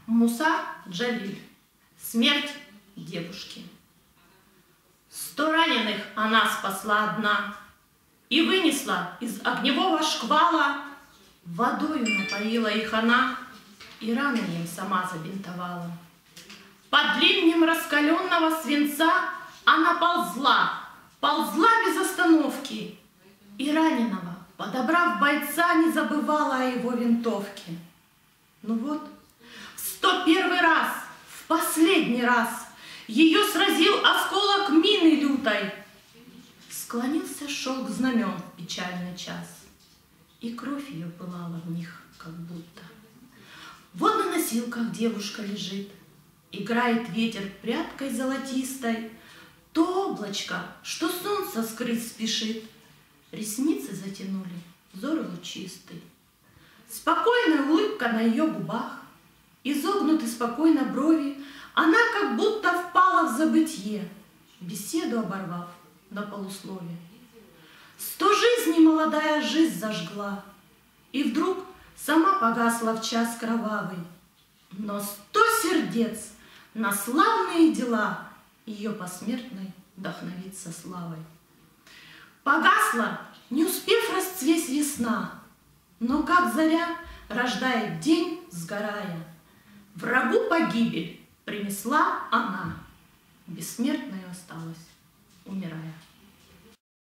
Муса Джалиль. Смерть девушки. 100 раненых она спасла одна и вынесла из огневого шквала. Водою напоила их она и раны им сама забинтовала. Под ливнем раскаленного свинца она ползла без остановки, и раненого, подобрав бойца, не забывала о его винтовке. Ну вот, в 101 раз, в последний раз, ее сразил осколок мины лютой. Склонился шелк знамен в печальный час, и кровь ее пылала в них, как будто. Вот на носилках девушка лежит, играет ветер прядкой золотистой. То облачко, что солнце скрыть спешит, ресницы затянули, взор лучистый. Спокойная улыбка на ее губах, изогнуты спокойно брови, она как будто впала в забытье, беседу оборвав на полуслове. 100 жизней молодая жизнь зажгла, и вдруг сама погасла в час кровавый. Но 100 сердец на славные дела ее посмертной вдохновится славой. Погасла, не успев расцвесть весна, но как заря рождает день, сгорая. Врагу погибель принесла она, бессмертной осталась, умирая.